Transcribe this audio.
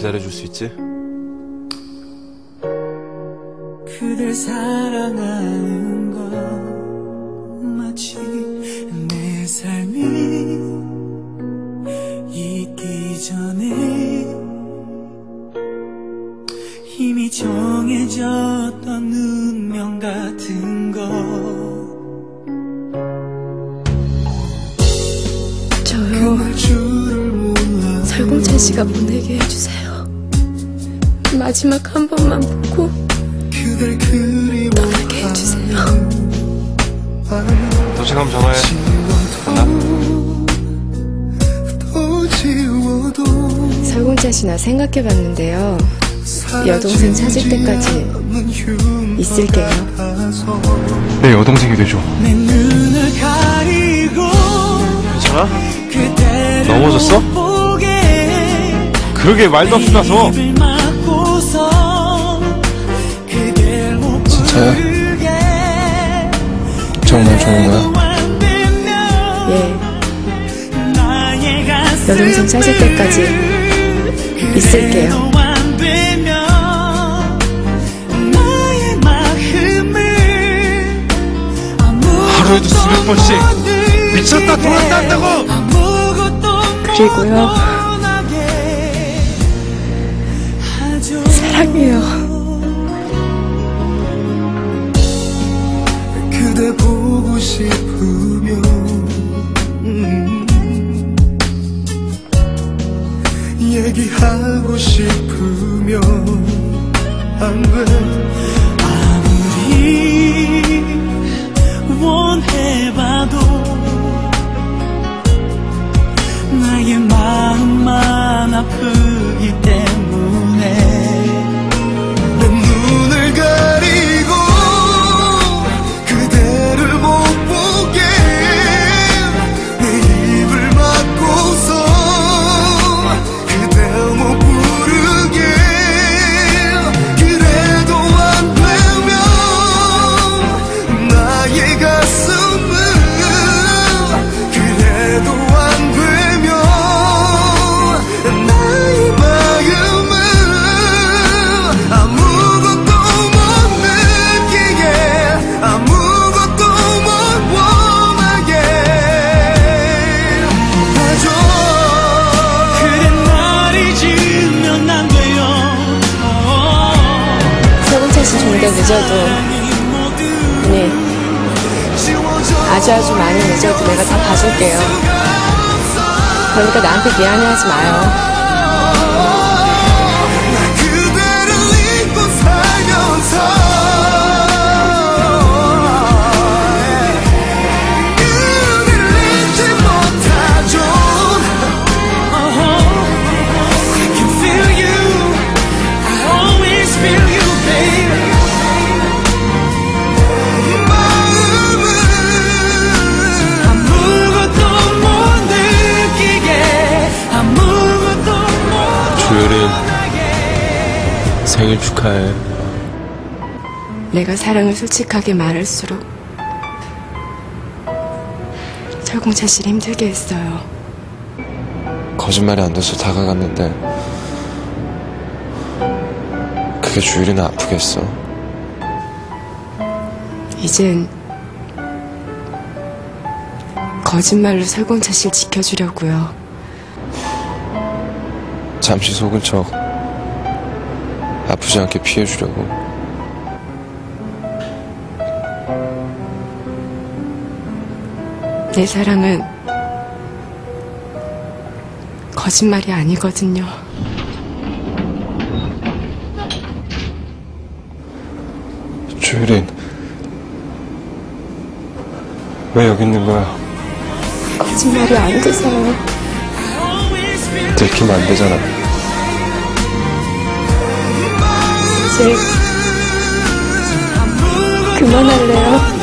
기다려줄 수 있지? 그댈 사랑하는 것 마치 내 삶이 있기 전에 이미 정해졌던 운명 같은 것. 저요, 설공찬 씨가 보내게 해주세요. 마지막 한 번만 보고 떠나게 해주세요. 도착하면 전화해. 간다. 설공찬 씨 나 생각해봤는데요. 여동생 찾을 때까지 있을게요. 내 여동생이 되죠. 괜찮아? 넘어졌어? 그러게 말도 없이 나서. 진짜야? 정말 좋은 거야? 예. 여동생 찾을 때까지 있을게요. 하루에도 수백 번씩 미쳤다 돌았다 한다고. 그리고요, 사랑해요. 그대 보고 싶으면 얘기하고 싶으면 안 돼. 아무리 원해봐도 나의 마음만 아프기 때문에 내 눈을 가리고 그대를 못 보게 내 입을 막고서 그대 못 부르게. 그래도 안 되면 나의 가슴은 그래도 안 되면 나의 마음은 아무것도 못 느끼게 아무것도 못 원하게 해줘. 그래 날 잊으면 안 돼요. 설공찬 씨 좀 더 늦어도, 네, 아주 많이 늦어도 내가 다 봐줄게요. 그러니까 나한테 미안해하지 마요. 그대를 잊고 살면서 그대를 잊지 못하죠. I can feel you. I always feel you, baby. 마음은 아무것도 못 느끼게 아무것도 못. 주율이 생일 축하해. 내가 사랑을 솔직하게 말할수록 설공찬 씨를 힘들게 했어요. 거짓말이 안 돼서 다가갔는데 그게 주율이는 아프게 했어. 이젠 거짓말로 설공찬 씨를 지켜주려고요. 잠시 속은 척 아프지 않게 피해주려고. 내 사랑은 거짓말이 아니거든요. 주율인 왜 여기 있는 거야? 거짓말이 안 돼서요. 들키면 안 되잖아. 이제 그만할래요.